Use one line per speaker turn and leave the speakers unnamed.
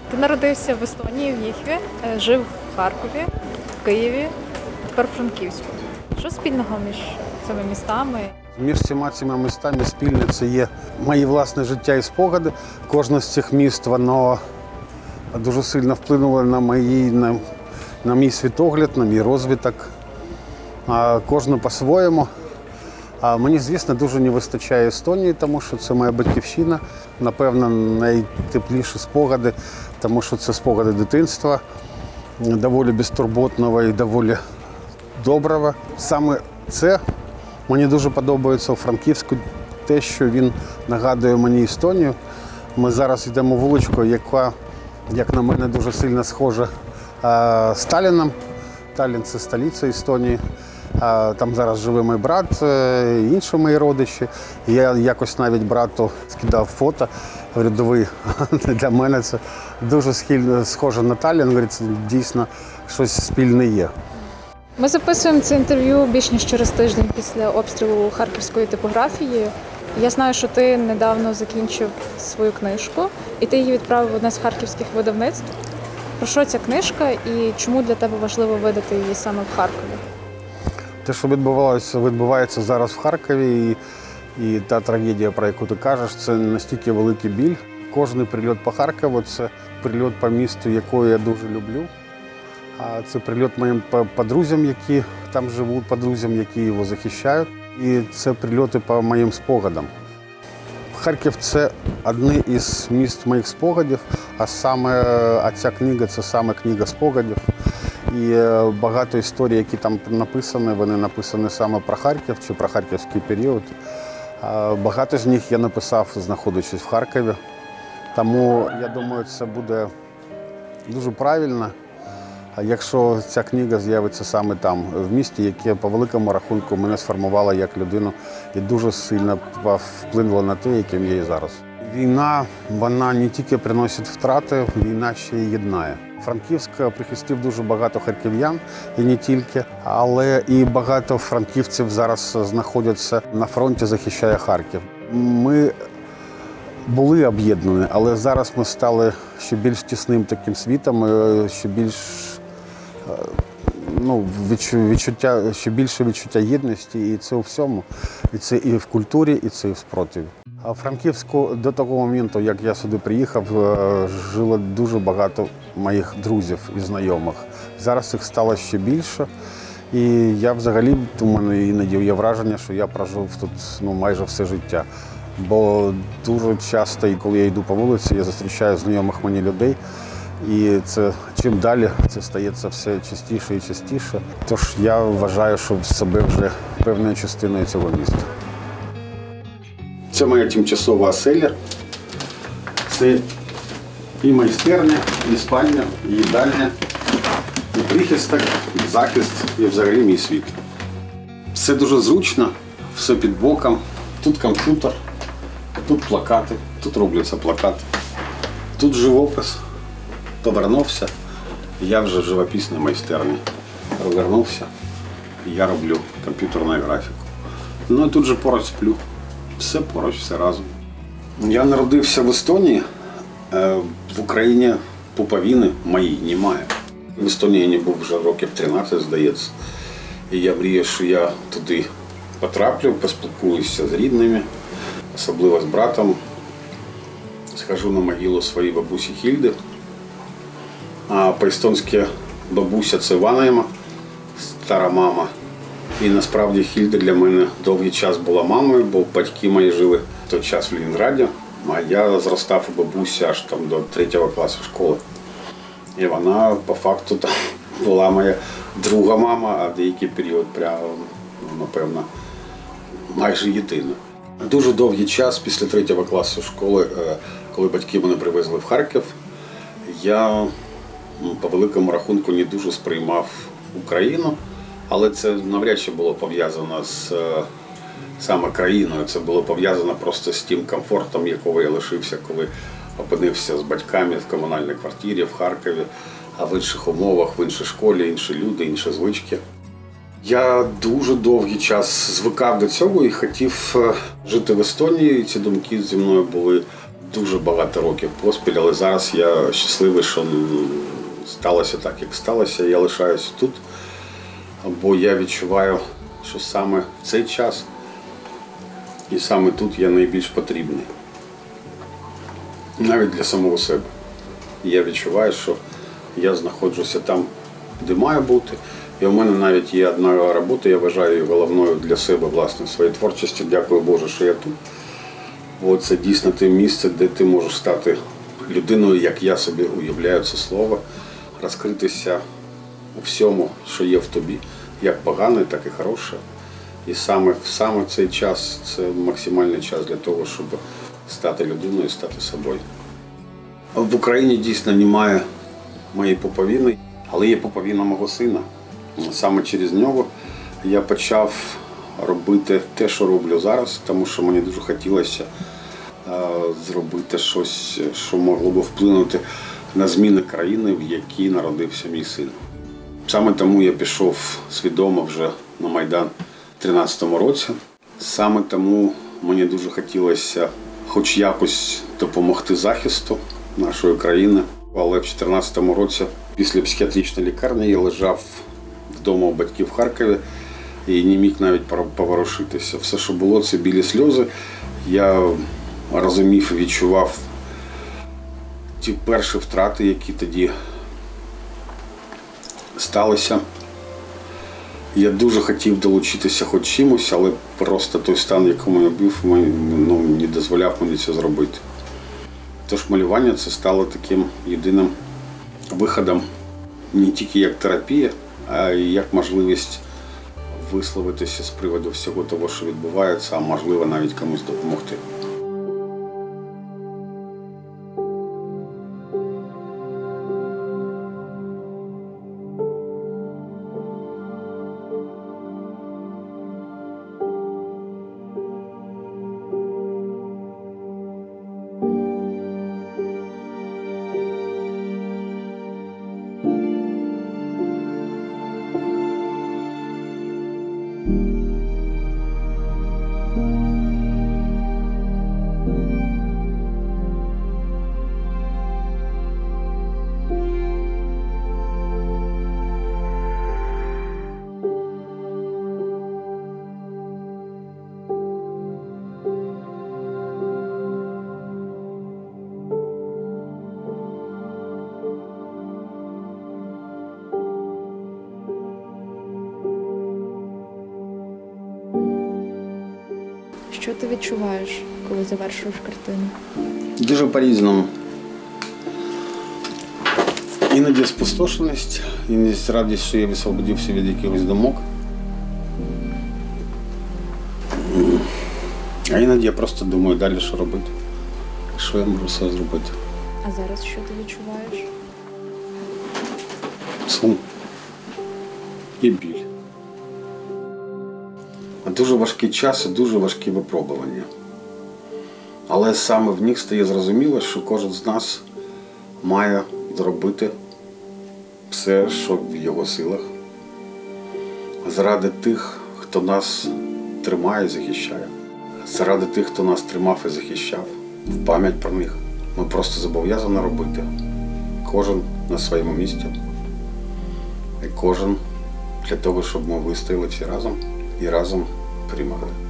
Ти народився в Естонії, в Єхві, жив в Харкові, в Києві, тепер в Франківську. Що спільного між цими містами?
Між цими містами спільне це є мої власне життя і спогади. Кожне з цих міст, воно дуже сильно вплинуло на мій світогляд, на мій розвиток. Кожне по-своєму. Мені, звісно, дуже не вистачає Естонії, тому що це моя батьківщина. Напевно, найтепліші спогади, тому що це спогади дитинства, доволі безтурботного і доволі доброго. Саме це мені дуже подобається у Франківську, те, що він нагадує мені Естонію. Ми зараз йдемо вуличкою, яка, як на мене, дуже сильно схожа з Талліном. Таллін – це столиця Естонії. Там зараз живе мій брат, інші мої родичі. Я якось навіть брату скидав фото. Говорю, для мене це дуже схоже на Таллін. Говорю, це дійсно щось спільне є.
Ми записуємо це інтерв'ю більш ніж через тиждень після обстрілу харківської типографії. Я знаю, що ти недавно закінчив свою книжку, і ти її відправив в одне з харківських видавництв. Про що ця книжка і чому для тебе важливо видати її саме в Харкові?
Те, що відбувається зараз в Харкові, і та трагедія, про яку ти кажеш, це настільки великий біль. Кожний прильот по Харкову – це прильот по місту, якого я дуже люблю. Це прильот моїм подрузям, які там живуть, подрузям, які його захищають. І це прильоти по моїм спогадам. Харків – це одне із міст моїх спогадів, а ця книга – це саме книга спогадів. І багато історій, які там написані, вони написані саме про Харків чи про харківський період. Багато з них я написав, знаходячись в Харкові. Тому, я думаю, це буде дуже правильно, якщо ця книга з'явиться саме там, в місті, яке по великому рахунку мене сформувало як людину і дуже сильно вплинуло на те, яким я є зараз. Війна, вона не тільки приносить втрати, війна ще й єднає. Франківськ прихистив дуже багато харків'ян, і не тільки, але і багато франківців зараз знаходяться на фронті, захищає Харків. Ми були об'єднані, але зараз ми стали ще більш тісним таким світом, ще більш ще більше відчуття єдності, і це у всьому. І це і в культурі, і це і в спротиві. А в Франківську до того моменту, як я сюди приїхав, жило дуже багато моїх друзів і знайомих. Зараз їх стало ще більше. І я взагалі, у мене іноді є враження, що я прожив тут майже все життя. Бо дуже часто, коли я йду по вулиці, я зустрічаю знайомих мені людей. І це чим далі це стається все частіше і частіше. Тож я вважаю, що себе вже певною частиною цього міста. Це моя тимчасова оселя. Це і майстерня, і спальня, і їдальня, і прихисток, і захист, і взагалі мій світ. Все дуже зручно, все під боком. Тут комп'ютер, тут плакати, тут робляться плакати, тут живопис. Повернувся, я вже в живописній майстерні. Розвернувся, і я роблю комп'ютерну графіку. Ну і тут же поруч сплю. Все поруч, все разом. Я народився в Естонії. В Україні пуповини моїй немає. В Естонії я не був вже років 13, здається. І я мрію, що я туди потраплю, поспілкуюся з рідними, особливо з братом. Схожу на могилу своєї бабусі Хільди. А по-естонськи бабуся – це Ванайма, стара мама. І насправді Хільда для мене довгий час була мамою, бо батьки мої жили в той час в Ленінграді. А я зростав у бабусі аж там до 3 класу школи. І вона по факту там була моя друга мама, а деякий період, напевно, майже єдина. Дуже довгий час після 3 класу школи, коли батьки мене привезли в Харків, я по великому рахунку не дуже сприймав Україну, але це навряд чи було пов'язано з саме країною. Це було пов'язано просто з тим комфортом, якого я лишився, коли опинився з батьками в комунальній квартирі в Харкові, а в інших умовах, в іншій школі, інші люди, інші звички. Я дуже довгий час звикав до цього і хотів жити в Естонії. Ці думки зі мною були дуже багато років поспіль, але зараз я щасливий, що сталося так, як сталося. Я лишаюся тут, бо я відчуваю, що саме в цей час і саме тут я найбільш потрібний. Навіть для самого себе. Я відчуваю, що я знаходжуся там, де маю бути. І у мене навіть є одна робота, я вважаю її головною для себе, власне, в своїй творчості. Дякую Боже, що я тут. Бо це дійсно те місце, де ти можеш стати людиною, як я собі уявляю це слово, розкритися у всьому, що є в тобі, як погане, так і хороше. І саме цей час – це максимальний час для того, щоб стати людиною, стати собою. В Україні дійсно немає моєї пуповини, але є пуповина мого сина. Саме через нього я почав робити те, що роблю зараз, тому що мені дуже хотілося зробити щось, що могло б вплинути на зміни країни, в якій народився мій син. Саме тому я пішов свідомо вже на Майдан у 2013 році. Саме тому мені дуже хотілося хоч якось допомогти захисту нашої країни. Але в 2014 році після психіатричної лікарні я лежав вдома у батьків в Харкові і не міг навіть поворушитися. Все, що було, це білі сльози. Я розумів і відчував ті перші втрати, які тоді сталися. Я дуже хотів долучитися хоч чимось, але просто той стан, в якому я був, не дозволяв мені це зробити. Тож малювання це стало таким єдиним виходом не тільки як терапія, а й як можливість висловитися з приводу всього того, що відбувається, а можливо навіть комусь допомогти.
Що ти відчуваєш, коли завершуєш картину?
Дуже по-різному. Іноді спустошеність, іноді радість, що я висвободився від якихось думок. А іноді я просто думаю далі, що робити. Що я можу все зробити.
А зараз що ти відчуваєш?
Сум і біль. Дуже важкий час і дуже важкі випробування. Але саме в них стає зрозуміло, що кожен з нас має зробити все, що в його силах, заради тих, хто нас тримає і захищає, заради тих, хто нас тримав і захищав, в пам'ять про них. Ми просто зобов'язані робити. Кожен на своєму місці. І кожен для того, щоб ми вистояли всі разом і разом перемогли.